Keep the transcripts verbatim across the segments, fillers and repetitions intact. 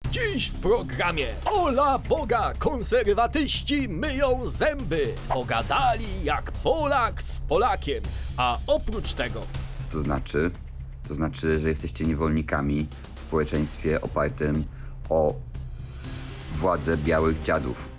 Dziś w programie Ola Boga, konserwatyści myją zęby. Pogadali jak Polak z Polakiem, a oprócz tego... Co to znaczy? To znaczy, że jesteście niewolnikami w społeczeństwie opartym o władzę białych dziadów.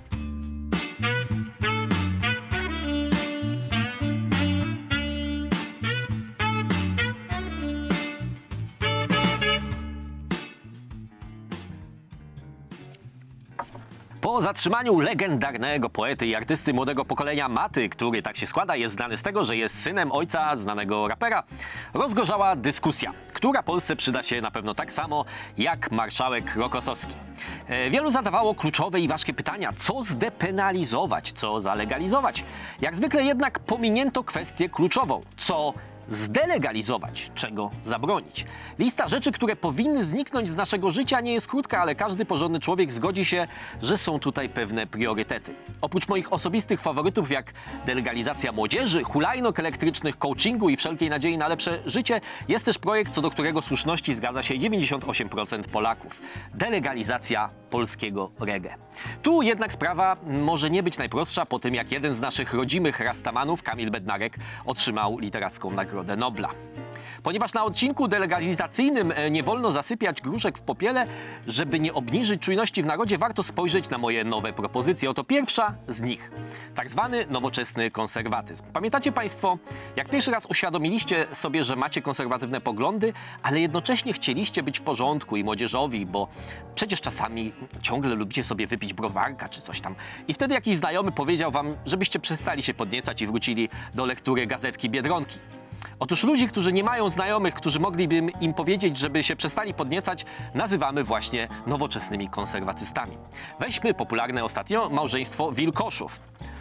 Po zatrzymaniu legendarnego poety i artysty młodego pokolenia Maty, który tak się składa, jest znany z tego, że jest synem ojca znanego rapera, rozgorzała dyskusja, która Polsce przyda się na pewno tak samo jak marszałek Rokosowski. E, wielu zadawało kluczowe i ważkie pytania, co zdepenalizować, co zalegalizować. Jak zwykle jednak pominięto kwestię kluczową, co zdelegalizować, czego zabronić. Lista rzeczy, które powinny zniknąć z naszego życia, nie jest krótka, ale każdy porządny człowiek zgodzi się, że są tutaj pewne priorytety. Oprócz moich osobistych faworytów, jak delegalizacja młodzieży, hulajnóg elektrycznych, coachingu i wszelkiej nadziei na lepsze życie, jest też projekt, co do którego słuszności zgadza się dziewięćdziesiąt osiem procent Polaków. Delegalizacja polskiego reggae. Tu jednak sprawa może nie być najprostsza po tym, jak jeden z naszych rodzimych rastamanów, Kamil Bednarek, otrzymał literacką Nagrodę Nobla. Ponieważ na odcinku delegalizacyjnym nie wolno zasypiać gruszek w popiele, żeby nie obniżyć czujności w narodzie, warto spojrzeć na moje nowe propozycje. Oto pierwsza z nich. Tak zwany nowoczesny konserwatyzm. Pamiętacie Państwo, jak pierwszy raz uświadomiliście sobie, że macie konserwatywne poglądy, ale jednocześnie chcieliście być w porządku i młodzieżowi, bo przecież czasami ciągle lubicie sobie wypić browarka czy coś tam. I wtedy jakiś znajomy powiedział wam, żebyście przestali się podniecać i wrócili do lektury gazetki Biedronki. Otóż ludzi, którzy nie mają znajomych, którzy mogliby im powiedzieć, żeby się przestali podniecać, nazywamy właśnie nowoczesnymi konserwatystami. Weźmy popularne ostatnio małżeństwo Wilkoszów.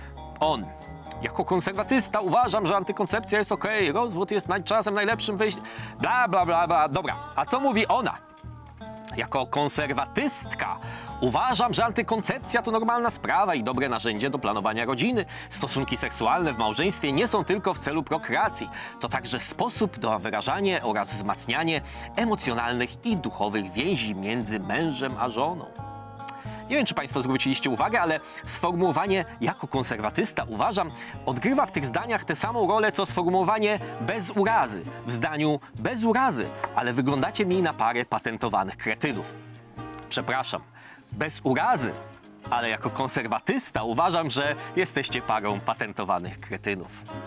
On. Jako konserwatysta uważam, że antykoncepcja jest okej, rozwód jest czasem najlepszym wyjściem, bla, bla, bla, bla. Dobra, a co mówi ona? Jako konserwatystka uważam, że antykoncepcja to normalna sprawa i dobre narzędzie do planowania rodziny. Stosunki seksualne w małżeństwie nie są tylko w celu prokreacji. To także sposób na wyrażanie oraz wzmacnianie emocjonalnych i duchowych więzi między mężem a żoną. Nie wiem, czy Państwo zwróciliście uwagę, ale sformułowanie jako konserwatysta, uważam, odgrywa w tych zdaniach tę samą rolę, co sformułowanie bez urazy. W zdaniu bez urazy, ale wyglądacie mi na parę patentowanych kretynów. Przepraszam, bez urazy, ale jako konserwatysta uważam, że jesteście parą patentowanych kretynów.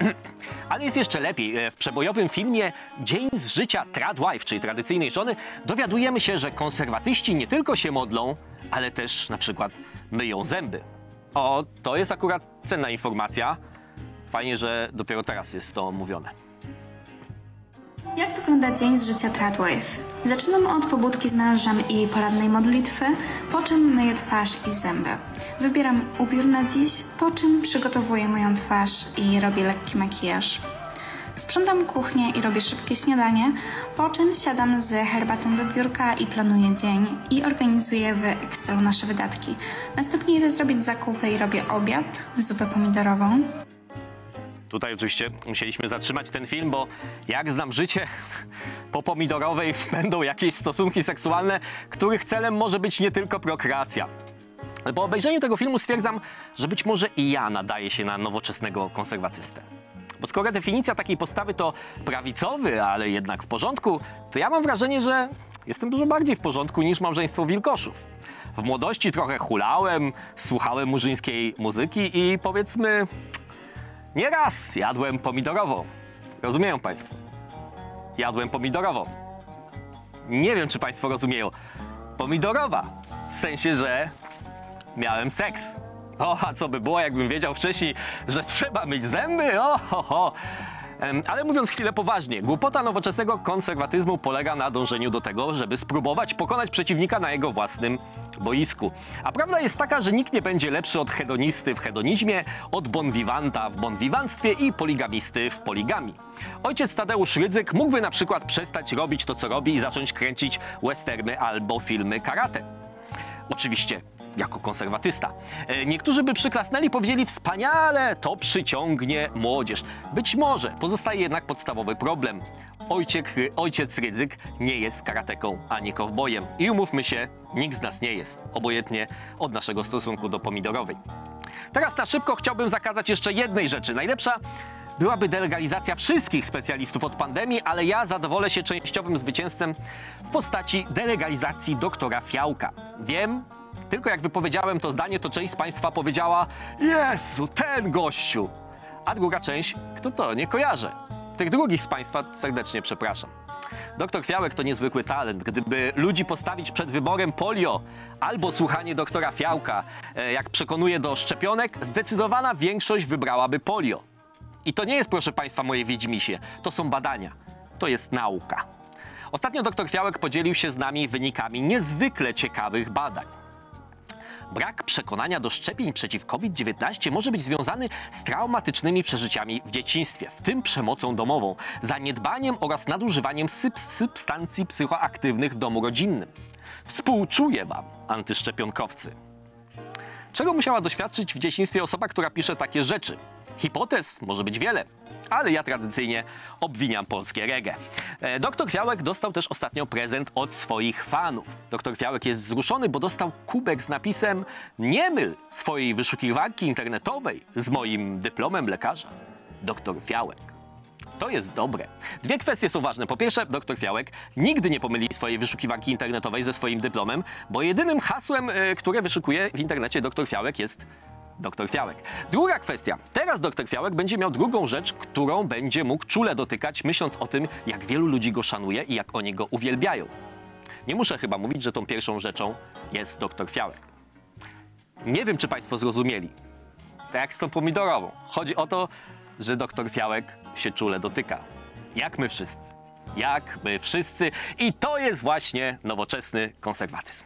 Ale jest jeszcze lepiej. W przebojowym filmie Dzień z życia Tradwife, czyli tradycyjnej żony, dowiadujemy się, że konserwatyści nie tylko się modlą, ale też na przykład myją zęby. O, to jest akurat cenna informacja. Fajnie, że dopiero teraz jest to mówione. Jak wygląda dzień z życia Tradwife? Zaczynam od pobudki z mężem i porannej modlitwy, po czym myję twarz i zęby. Wybieram ubiór na dziś, po czym przygotowuję moją twarz i robię lekki makijaż. Sprzątam kuchnię i robię szybkie śniadanie, po czym siadam z herbatą do biurka i planuję dzień i organizuję w Excelu nasze wydatki. Następnie idę zrobić zakupy i robię obiad, zupę pomidorową. Tutaj oczywiście musieliśmy zatrzymać ten film, bo jak znam życie, po pomidorowej będą jakieś stosunki seksualne, których celem może być nie tylko prokreacja. Po obejrzeniu tego filmu stwierdzam, że być może i ja nadaję się na nowoczesnego konserwatystę. Bo skoro definicja takiej postawy to prawicowy, ale jednak w porządku, to ja mam wrażenie, że jestem dużo bardziej w porządku niż małżeństwo Wilkoszów. W młodości trochę hulałem, słuchałem murzyńskiej muzyki i powiedzmy... Nieraz jadłem pomidorową. Rozumieją Państwo? Jadłem pomidorową. Nie wiem, czy Państwo rozumieją. Pomidorowa. W sensie, że miałem seks. O, a co by było, jakbym wiedział wcześniej, że trzeba myć zęby? O, ho, ho. Ale mówiąc chwilę poważnie, głupota nowoczesnego konserwatyzmu polega na dążeniu do tego, żeby spróbować pokonać przeciwnika na jego własnym boisku. A prawda jest taka, że nikt nie będzie lepszy od hedonisty w hedonizmie, od bonvivanta w bonvivanstwie i poligamisty w poligami. Ojciec Tadeusz Rydzyk mógłby na przykład przestać robić to, co robi i zacząć kręcić westerny albo filmy karate. Oczywiście jako konserwatysta. E, Niektórzy by przyklasnęli, powiedzieli wspaniale, to przyciągnie młodzież. Być może pozostaje jednak podstawowy problem. Ojciec, ojciec Rydzyk nie jest karateką ani kowbojem. I umówmy się, nikt z nas nie jest, obojętnie od naszego stosunku do pomidorowej. Teraz na szybko chciałbym zakazać jeszcze jednej rzeczy. Najlepsza byłaby delegalizacja wszystkich specjalistów od pandemii, ale ja zadowolę się częściowym zwycięstwem w postaci delegalizacji doktora Fiałka. Wiem, tylko jak wypowiedziałem to zdanie, to część z Państwa powiedziała: Jezu, ten gościu! A druga część, kto to, nie kojarzę. Tych drugich z Państwa serdecznie przepraszam. Doktor Fiałek to niezwykły talent. Gdyby ludzi postawić przed wyborem polio albo słuchanie doktora Fiałka, jak przekonuje do szczepionek, zdecydowana większość wybrałaby polio. I to nie jest, proszę Państwa, moje wiedźmisie. To są badania. To jest nauka. Ostatnio doktor Fiałek podzielił się z nami wynikami niezwykle ciekawych badań. Brak przekonania do szczepień przeciw COVID dziewiętnaście może być związany z traumatycznymi przeżyciami w dzieciństwie, w tym przemocą domową, zaniedbaniem oraz nadużywaniem substancji psychoaktywnych w domu rodzinnym. Współczuję Wam, antyszczepionkowcy. Czego musiała doświadczyć w dzieciństwie osoba, która pisze takie rzeczy? Hipotez może być wiele, ale ja tradycyjnie obwiniam polskie reggae. E, Doktor Fiałek dostał też ostatnio prezent od swoich fanów. Doktor Fiałek jest wzruszony, bo dostał kubek z napisem: nie myl swojej wyszukiwarki internetowej z moim dyplomem lekarza. Doktor Fiałek. To jest dobre. Dwie kwestie są ważne. Po pierwsze, doktor Fiałek nigdy nie pomyli swojej wyszukiwarki internetowej ze swoim dyplomem, bo jedynym hasłem, e, które wyszukuje w internecie doktor Fiałek, jest doktor Fiałek. Druga kwestia. Teraz doktor Fiałek będzie miał drugą rzecz, którą będzie mógł czule dotykać, myśląc o tym, jak wielu ludzi go szanuje i jak oni go uwielbiają. Nie muszę chyba mówić, że tą pierwszą rzeczą jest doktor Fiałek. Nie wiem, czy Państwo zrozumieli. Tak jak z tą pomidorową. Chodzi o to, że doktor Fiałek się czule dotyka. Jak my wszyscy. Jak my wszyscy. I to jest właśnie nowoczesny konserwatyzm.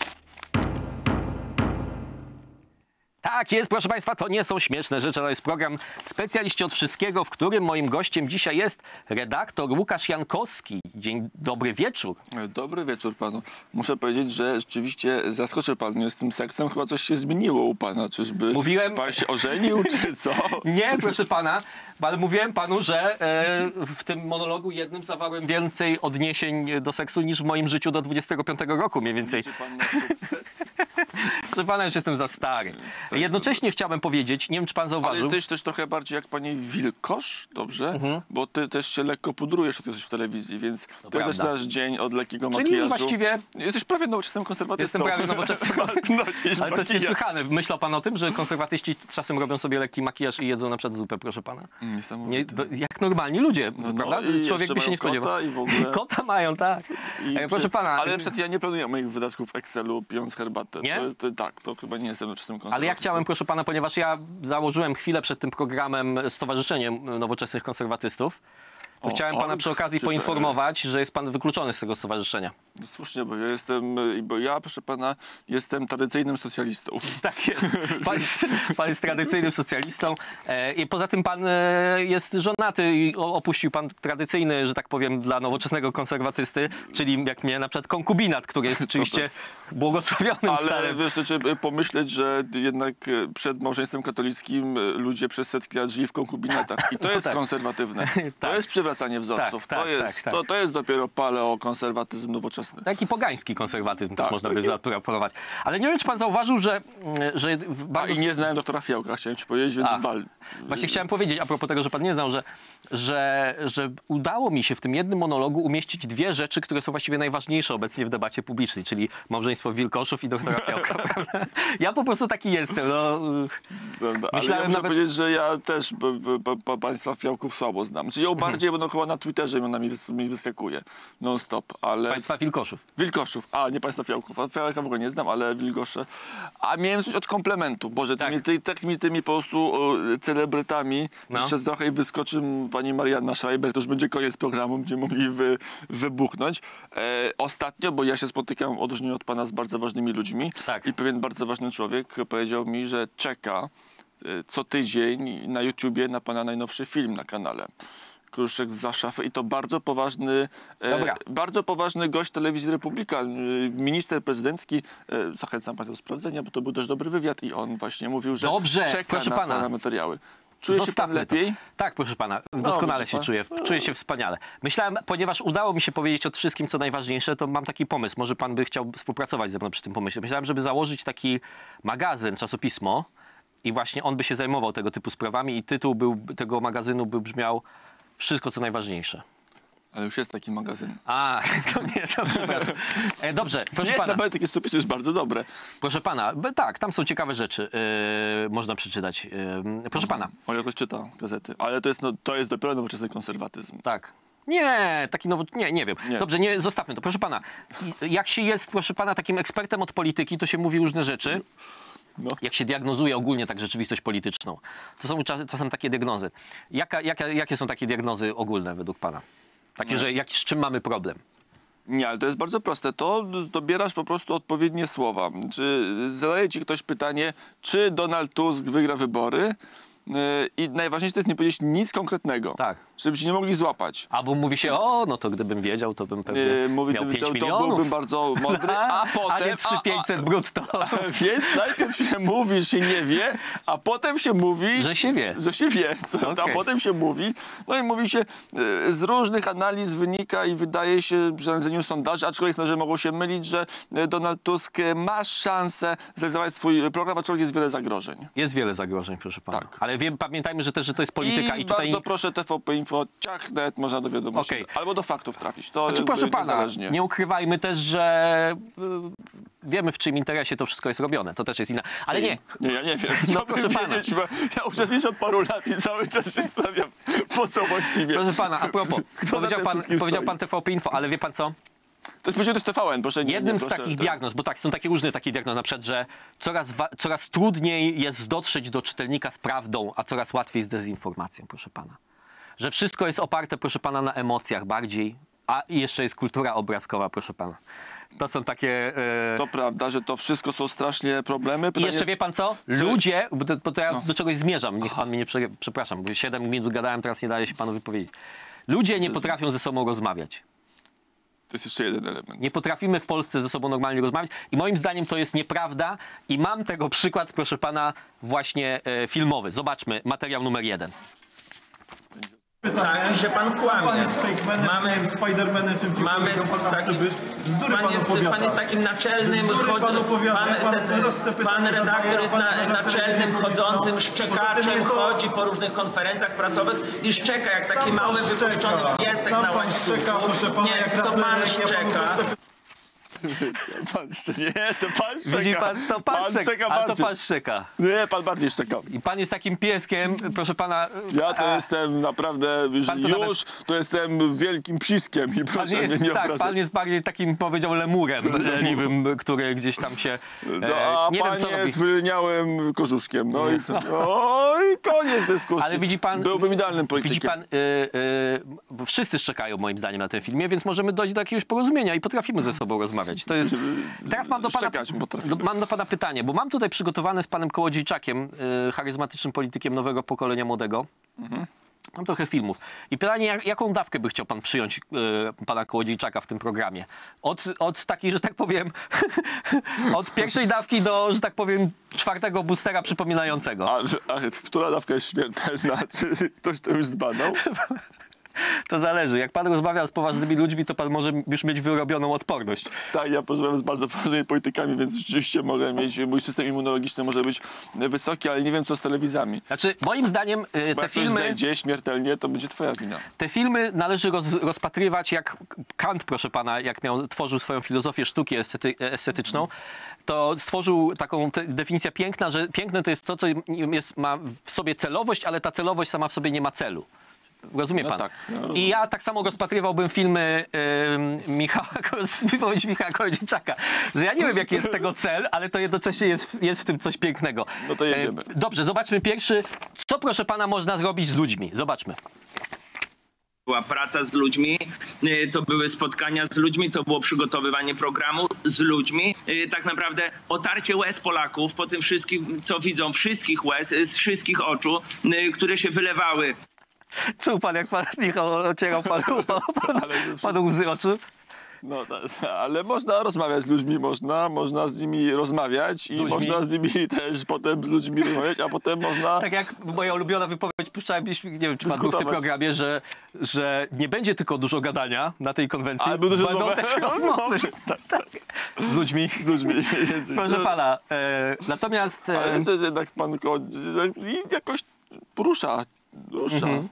Tak jest, proszę Państwa, to nie są śmieszne rzeczy, to jest program Specjaliści od Wszystkiego, w którym moim gościem dzisiaj jest redaktor Łukasz Jankowski. Dzień dobry wieczór. Dobry wieczór panu. Muszę powiedzieć, że rzeczywiście zaskoczył pan mnie z tym seksem. Chyba coś się zmieniło u pana. Czyżby Mówiłem... pan się ożenił, czy co? Nie, proszę pana, ale mówiłem panu, że e, w tym monologu jednym zawarłem więcej odniesień do seksu niż w moim życiu do dwudziestego piątego roku, mniej więcej. Czy pan na sukces? Proszę pana, już jestem za stary. Jednocześnie chciałbym powiedzieć, nie wiem, czy pan zauważył... Ale jesteś też trochę bardziej jak pani Wilkosz, dobrze? Mhm. Bo ty też się lekko pudrujesz, jak jesteś w telewizji, więc to, to jest nasz dzień od lekkiego Czyli makijażu. już właściwie... Jesteś prawie nowoczesnym konserwatystą. Jestem prawie nowoczesnym. Ale to jest niesłychane. Myślał pan o tym, że konserwatyści czasem robią sobie lekki makijaż i jedzą na przykład zupę, proszę pana? Nie, to, jak normalni ludzie, no, prawda? No, człowiek by się nie spodziewał. Kota, i w ogóle... kota mają, tak. I e, proszę pana... Ale przed ja nie planuję moich wydatków w Excelu, pijąc herbatę. Nie? To, to, tak, to chyba nie jestem nowoczesnym konserwatystą. Ale ja chciałem, proszę pana, ponieważ ja założyłem chwilę przed tym programem Stowarzyszenie Nowoczesnych Konserwatystów, to o, chciałem pana o, przy okazji poinformować, że jest pan wykluczony z tego stowarzyszenia. No słusznie, bo ja jestem, bo ja, proszę pana, jestem tradycyjnym socjalistą. Tak jest. Pan jest, pan jest tradycyjnym socjalistą. E, I poza tym pan e, jest żonaty i opuścił pan tradycyjny, że tak powiem, dla nowoczesnego konserwatysty, czyli jak mnie na przykład konkubinat, który jest oczywiście błogosławionym Ale starym. wiesz, to trzeba pomyśleć, że jednak przed małżeństwem katolickim ludzie przez setki lat żyli w konkubinatach. I to jest no tak. konserwatywne. To tak. jest przywracanie wzorców. Tak, to, tak, jest, tak, tak. To, to jest dopiero paleokonserwatyzm nowoczesny. Taki pogański konserwatyzm tak, też można taki... by zaproponować. Ale nie wiem, czy pan zauważył, że... że bardzo... A i nie znałem doktora Fiałka, chciałem ci powiedzieć, więc A, wal. Właśnie chciałem powiedzieć, a propos tego, że pan nie znał, że, że, że udało mi się w tym jednym monologu umieścić dwie rzeczy, które są właściwie najważniejsze obecnie w debacie publicznej, czyli małżeństwo Wilkoszów i doktora Fiałka. Ja po prostu taki jestem. No, Prawda, ale ja muszę nawet... powiedzieć, że ja też b, b, b, państwa Fiałków słabo znam. Czyli ją mhm. bardziej, bo no, chyba na Twitterze ona mi, wys, mi wyskakuje non stop. Ale... Państwa Wilkoszów. Wilkoszów, a nie państwa Fiałków. A Fiałka w ogóle nie znam, ale Wilgosze. A miałem coś od komplementu. Boże, tak. tymi, ty, takimi tymi po prostu o, celebrytami. No. Jeszcze trochę i wyskoczy pani Marianna Schreiber, to już będzie koniec programu, będziemy mogli wy, wybuchnąć. E, ostatnio, bo ja się spotykam odróżnienie od pana z bardzo ważnymi ludźmi tak. i pewien bardzo ważny człowiek powiedział mi, że czeka co tydzień na YouTubie na pana najnowszy film na kanale. Kruszek zza szafy i to bardzo poważny, Dobra. e, bardzo poważny gość telewizji Republika, e, minister prezydencki. E, zachęcam państwa do sprawdzenia, bo to był dość dobry wywiad i on właśnie mówił, że Dobrze, czeka proszę na pana. pana materiały. Czuje się pan Zostawmy lepiej? To. Tak, proszę pana, doskonale widzi się pan. czuję, czuję się wspaniale. Myślałem, ponieważ udało mi się powiedzieć o wszystkim, co najważniejsze, to mam taki pomysł, może pan by chciał współpracować ze mną przy tym pomyśle. Myślałem, żeby założyć taki magazyn, czasopismo i właśnie on by się zajmował tego typu sprawami i tytuł był, tego magazynu by brzmiał Wszystko, co najważniejsze. Ale już jest taki magazyn. A, to nie, to przepraszam. E, dobrze, proszę Jest pana. nawet taki stopis, to jest bardzo dobre. Proszę pana, b- tak, tam są ciekawe rzeczy, yy, można przeczytać. Yy, proszę pana, On jakoś czyta gazety, ale to jest, no, to jest dopiero nowoczesny konserwatyzm. tak. Nie, taki nowy, nie, nie wiem. Nie. Dobrze, nie, zostawmy to. Proszę pana, i- jak się jest, proszę pana, takim ekspertem od polityki, to się mówi różne rzeczy. No. Jak się diagnozuje ogólnie tak rzeczywistość polityczną. To są czas, czasem takie diagnozy. Jaka, jaka, jakie są takie diagnozy ogólne według pana? Takie, że jak, z czym mamy problem? Nie, ale to jest bardzo proste. To dobierasz po prostu odpowiednie słowa. Czy zadaje ci ktoś pytanie, czy Donald Tusk wygra wybory? Yy, I najważniejsze to jest nie powiedzieć nic konkretnego. Tak. Żeby się nie mogli złapać. Albo mówi się, o, no to gdybym wiedział, to bym pewnie Yy, mówi, miał to, pięć to, to milionów. byłbym bardzo mądry, a potem... A nie trzy tysiące pięćset brutto. A, a, więc najpierw się mówi, że się nie wie, a potem się mówi... Że się wie. Że się wie, co, Okej. a potem się mówi. No i mówi się, y, z różnych analiz wynika i wydaje się, że na zdaniem sondaży, aczkolwiek że mogą się mylić, że y, Donald Tusk y, ma szansę zrealizować swój program, aczkolwiek jest wiele zagrożeń. Jest wiele zagrożeń, proszę pana. Tak. Ale wiem, pamiętajmy, że też, że to jest polityka i, I tutaj... bardzo proszę T V P Info, ciachnet, można do wiadomości, Okej. albo do faktów trafić. To Znaczy, jakby proszę pana, niezależnie. nie ukrywajmy też, że y, wiemy, w czyim interesie to wszystko jest robione. To też jest inna. Ale nie. Nie, ja nie wiem. No, Chciałbym proszę pana. wiedzieć, bo ja uczestniczę od paru lat i cały czas się stawiam. Po co właściwie? Proszę pana, a propos, Kto za powiedział tym pan, wszystkim powiedział stoi? pan T V P Info, ale wie pan co? To jest powiedziane, to jest T V N, proszę nie. Jednym nie, z proszę, takich to- diagnoz, bo tak, są takie różne takie diagnozy, na przykład, że coraz, wa- coraz trudniej jest dotrzeć do czytelnika z prawdą, a coraz łatwiej z dezinformacją, proszę pana. Że wszystko jest oparte, proszę pana, na emocjach bardziej, a i jeszcze jest kultura obrazkowa, proszę pana. To są takie... e, To prawda, że to wszystko są strasznie problemy. I Pytanie... jeszcze wie pan co? Ludzie, bo to, bo to ja do czegoś zmierzam, niech pan mnie nie prze, przepraszam, bo siedem minut gadałem, teraz nie daje się panu wypowiedzieć. Ludzie nie potrafią ze sobą rozmawiać. To jest jeszcze jeden element. Nie potrafimy w Polsce ze sobą normalnie rozmawiać i moim zdaniem to jest nieprawda i mam tego przykład, proszę pana, właśnie e, filmowy. Zobaczmy, materiał numer jeden. Tak, że pan kłamie. Mamy, Spidermanem, czym mamy taki, pan jest, pan jest takim naczelnym, Bzdury pan opowiada, pan, pan ten, proste pytania pan redaktor zadaje, jest pan na, na naczelnym, telewizji, chodzącym mówi, szczekaczem, tylko- chodzi po różnych konferencjach prasowych i szczeka jak taki Sam pan mały, szczeka. wypuszczony piesek Sam na pan szczeka, proszę łańcuchu. pana, Nie, jak to na pan tle, jak ja panu szczeka. proste Pan, nie, to pan szczeka. Widzi pan, to pan, szczeka, szczeka a to bardziej. pan szczeka. Nie, pan bardziej szczeka. I pan jest takim pieskiem, proszę pana... Ja to a, jestem naprawdę, już, Pan to już nawet- to jestem wielkim psiskiem i Pan proszę jest, mnie nie tak, obrażać. pan jest bardziej takim, powiedział, lemurem leniwym, który gdzieś tam się... No, e, a nie pan wiem, co robi. jest wylniałym kożuszkiem. No i co? O, i koniec dyskusji. Ale widzi pan... Byłbym idealnym politykiem. Widzi pan, y, y, bo wszyscy szczekają moim zdaniem na tym filmie, więc możemy dojść do jakiegoś porozumienia i potrafimy ze sobą rozmawiać. To jest... Teraz mam do pana, Szczekać potrafimy. do, mam do pana pytanie, bo mam tutaj przygotowane z panem Kołodziejczakiem, y, charyzmatycznym politykiem nowego pokolenia młodego. Mhm. Mam trochę filmów. I pytanie, jak, jaką dawkę by chciał pan przyjąć y, pana Kołodziejczaka w tym programie? Od, od takiej, że tak powiem, od pierwszej dawki do, że tak powiem, czwartego boostera przypominającego. A, a która dawka jest śmiertelna? Czy ktoś to już zbadał? To zależy. Jak pan rozmawia z poważnymi ludźmi, to pan może już mieć wyrobioną odporność. Tak, ja porozmawiam z bardzo poważnymi politykami, więc rzeczywiście mogę mieć, mój system immunologiczny może być wysoki, ale nie wiem co z telewizami. Znaczy, moim zdaniem y, Bo te jak ktoś filmy... zejdzie śmiertelnie, to będzie twoja wina. Te filmy należy roz, rozpatrywać jak Kant, proszę pana, jak miał, tworzył swoją filozofię sztuki estety, estetyczną, to stworzył taką te, definicję piękna, że piękne to jest to, co jest, ma w sobie celowość, ale ta celowość sama w sobie nie ma celu. Rozumie No pan? tak, ja rozumiem. I ja tak samo rozpatrywałbym filmy y, Michała, z wypowiedzi Michała Kołodziejczaka, że ja nie wiem, jaki jest tego cel, ale to jednocześnie jest, jest w tym coś pięknego. No to jedziemy. E, Dobrze, zobaczmy pierwszy. Co, proszę pana, można zrobić z ludźmi? Zobaczmy. Była praca z ludźmi, y, to były spotkania z ludźmi, to było przygotowywanie programu z ludźmi. Y, Tak naprawdę otarcie łez Polaków po tym wszystkim, co widzą, wszystkich łez, z wszystkich oczu, y, które się wylewały. Czuł pan, jak pan Michał ocierał panu, panu, panu łzy oczu? No, ta, ale można rozmawiać z ludźmi, można, można z nimi rozmawiać i ludźmi. można z nimi też potem z ludźmi rozmawiać, a potem można... Tak jak moja ulubiona wypowiedź, puszczałem, nie wiem, czy pan był w tym programie, że, że nie będzie tylko dużo gadania na tej konwencji, Ale będą będą rozmowy. też rozmowy. Tak, tak. Z ludźmi. Z ludźmi. Proszę pana, e, natomiast... E, Ale myślę, że jednak pan ko- jakoś porusza, rusza. Mhm.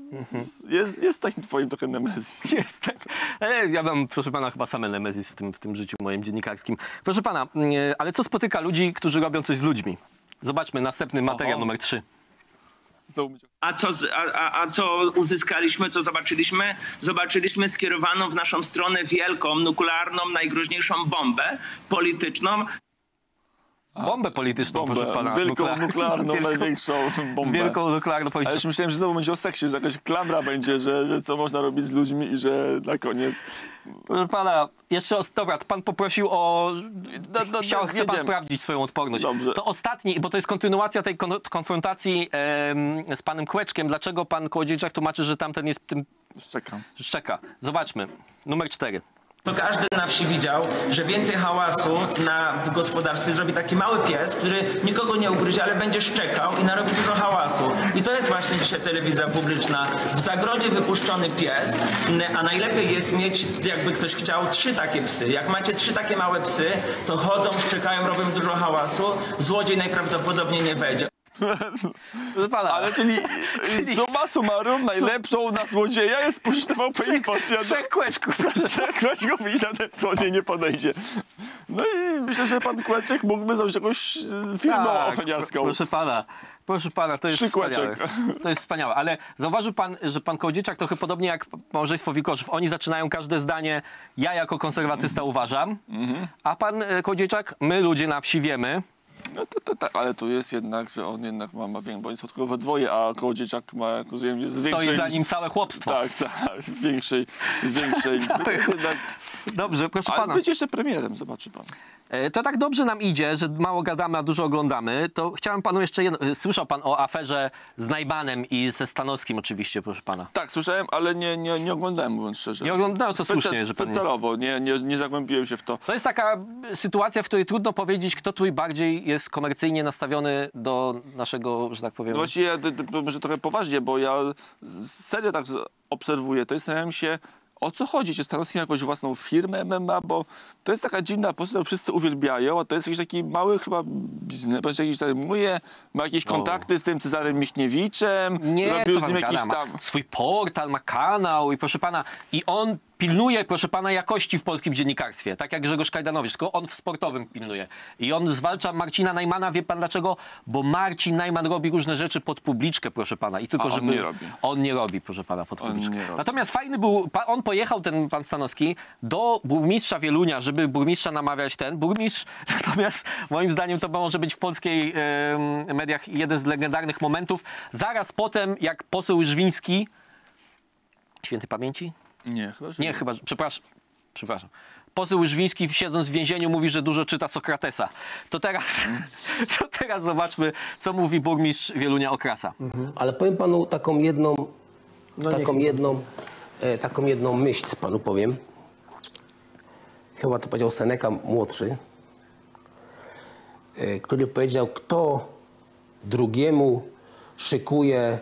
Jest, jest takim twoim trochę nemezis. Jest tak. E, Ja mam, proszę pana, chyba same nemezis w tym, w tym życiu moim dziennikarskim. Proszę pana, e, ale co spotyka ludzi, którzy robią coś z ludźmi? Zobaczmy następny materiał Oho. numer trzy. Znowu mi- A co, z- a, a, a co uzyskaliśmy, co zobaczyliśmy? Zobaczyliśmy skierowaną w naszą stronę wielką, nuklearną, najgroźniejszą bombę polityczną. Bombę polityczną, proszę pana. Bombę, wielką, Nuklear- nuklearną, wielką- największą bombę. Wielką nuklearną Ale polityczną. już myślałem, że znowu będzie o seksie, że jakaś klamra będzie, że, że co można robić z ludźmi i że na koniec... Proszę pana, jeszcze o, dobra, to pan poprosił o... No, no, Chciał, no, chce pan jedziemy. sprawdzić swoją odporność. Dobrze. To ostatni, bo to jest kontynuacja tej kon konfrontacji em, z panem Kłeczkiem. Dlaczego pan Kołodziejczak tłumaczy, że tamten jest tym... Czekam. Szczeka. Zobaczmy. Numer cztery. To każdy na wsi widział, że więcej hałasu na, w gospodarstwie zrobi taki mały pies, który nikogo nie ugryzie, ale będzie szczekał i narobi dużo hałasu. I to jest właśnie dzisiaj telewizja publiczna. W zagrodzie wypuszczony pies, a najlepiej jest mieć, jakby ktoś chciał, trzy takie psy. Jak macie trzy takie małe psy, to chodzą, szczekają, robią dużo hałasu. Złodziej najprawdopodobniej nie wejdzie. Proszę pana. Ale czyli, czyli... summa summarum najlepszą na złodzieja jest puścić T V P Info. Czy ja Trzech Kłeczków. Trzech Kłeczków i żaden złodziej nie podejdzie. No i myślę, że pan Kłeczek mógłby założyć jakąś e, firmę Tak, ochroniarską. Proszę pana, proszę pana, to jest Trzy wspaniałe. Kłeczek. To jest wspaniałe, ale zauważył pan, że pan Kołodziejczak trochę podobnie jak małżeństwo Wilkoszów. Oni zaczynają każde zdanie, ja jako konserwatysta uważam, a pan e, Kołodziejczak, my ludzie na wsi wiemy. No to, to, to, ale tu jest jednak, że on jednak ma, ma więcej, bo jest tylko we dwoje, a Kołodziejczak ma, jak rozumiem, jest Stoi większej... za nim całe chłopstwo. Tak, tak, większej, większej. Całe- Jest jednak, Dobrze, proszę ale pana. być jeszcze premierem, zobaczy pan. E, To tak dobrze nam idzie, że mało gadamy, a dużo oglądamy. To chciałem panu jeszcze jedno... e, Słyszał pan o aferze z Najmanem i ze Stanowskim oczywiście, proszę pana. Tak, słyszałem, ale nie, nie, nie oglądałem, mówiąc szczerze. Nie oglądałem, no to Specy- słusznie, że pan nie... Celowo, nie, nie, nie zagłębiłem się w to. To jest taka sytuacja, w której trudno powiedzieć, kto tu bardziej jest komercyjnie nastawiony do naszego, że tak powiem... No właściwie, ja, d- d- może trochę poważnie, bo ja z- serio tak z- obserwuję to i zastanawiam się, o co chodzi? Czy Stanowski ma jakąś własną firmę M M A? Bo to jest taka dziwna postać, którą wszyscy uwielbiają, a to jest jakiś taki mały chyba biznes, bo się jakiś zajmuje, ma jakieś kontakty z tym Cezarem Michniewiczem, Nie, robił co z pan nim gada, jakiś ma tam... swój portal, ma kanał i proszę pana, i on pilnuje, proszę pana, jakości w polskim dziennikarstwie, tak jak Grzegorz Kajdanowicz, tylko on w sportowym pilnuje. I on zwalcza Marcina Najmana, wie pan dlaczego? Bo Marcin Najman robi różne rzeczy pod publiczkę, proszę pana. I tylko, A on żeby... nie robi. On nie robi, proszę pana, pod On publiczkę. nie robi. Natomiast fajny był, pa- on pojechał, ten pan Stanowski, do burmistrza Wielunia, żeby burmistrza namawiać ten. Burmistrz, natomiast moim zdaniem to może być w polskiej em, mediach jeden z legendarnych momentów. Zaraz potem, jak poseł Żwiński, świętej pamięci? Nie, chyba, że Nie, chyba, że- przepraszam, przepraszam. Poseł Żwiński, siedząc w więzieniu, mówi, że dużo czyta Sokratesa. To teraz, to teraz zobaczmy, co mówi burmistrz Wielunia Okrasa. Ale powiem panu taką jedną, taką jedną, e, taką jedną myśl panu powiem. Chyba to powiedział Seneca młodszy, e, który powiedział, kto drugiemu szykuje,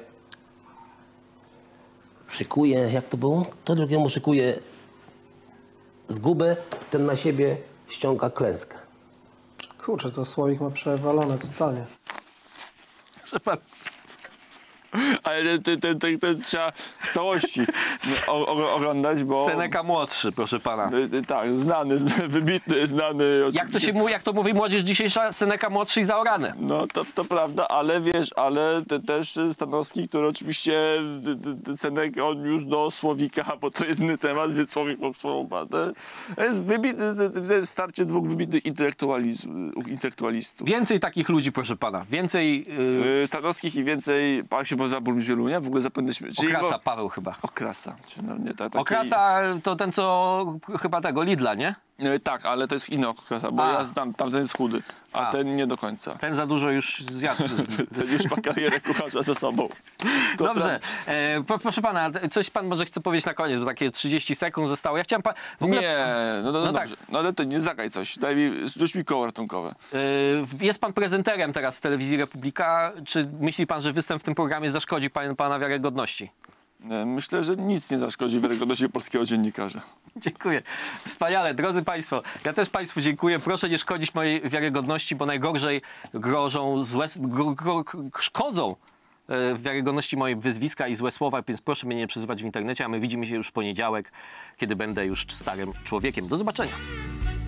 szykuje, jak to było? Kto drugiemu szykuje zgubę, ten na siebie ściąga klęskę. Kurczę, to Słowik ma przewalone totalnie. Proszę pana. Ale ten, ten, ten, ten trzeba w całości o, o, oglądać, bo... Seneca młodszy, proszę pana. Y, y, Tak, znany, znany, wybitny, znany. Jak to, się mówi, jak to mówi młodzież dzisiejsza, Seneca młodszy i zaorany. No to, to prawda, ale wiesz, ale te, też Stanowski, który oczywiście Seneca on już do Słowika, bo to jest inny temat, więc Słowik po to jest wybitny, to jest starcie dwóch wybitnych intelektualizm, intelektualistów. Więcej takich ludzi, proszę pana. Więcej... Yy, Y, Stanowskich i więcej, pan się nazywa burmistrz Wielunia, w ogóle zapewne... Okrasa, Paweł chyba. Okrasa. Czy no, nie, tak, taki... Okrasa to ten, co chyba tego, Lidla, nie? E, tak, ale to jest inna określa, bo A. ja znam, tamten jest chudy, a, A. ten nie do końca. Ten za dużo już zjadł. Ten już ma karierę kucharza ze sobą. To Dobrze, e, po, proszę pana, coś pan może chce powiedzieć na koniec, bo takie trzydzieści sekund zostało. Ja chciałem pan... W ogóle, Nie, no, no, no, No tak. dobrze. No ale to nie zagraj coś, daj mi, rzuć mi koło ratunkowe. e, jest pan prezenterem teraz w telewizji Republika. Czy myśli pan, że występ w tym programie zaszkodzi pan, pana wiarygodności? E, Myślę, że nic nie zaszkodzi wiarygodności polskiego dziennikarza. Dziękuję. Wspaniale. Drodzy Państwo, ja też Państwu dziękuję. Proszę nie szkodzić mojej wiarygodności, bo najgorzej grożą złe, gro, gro, szkodzą e, wiarygodności mojej wyzwiska i złe słowa, więc proszę mnie nie przezywać w internecie, a my widzimy się już w poniedziałek, kiedy będę już starym człowiekiem. Do zobaczenia.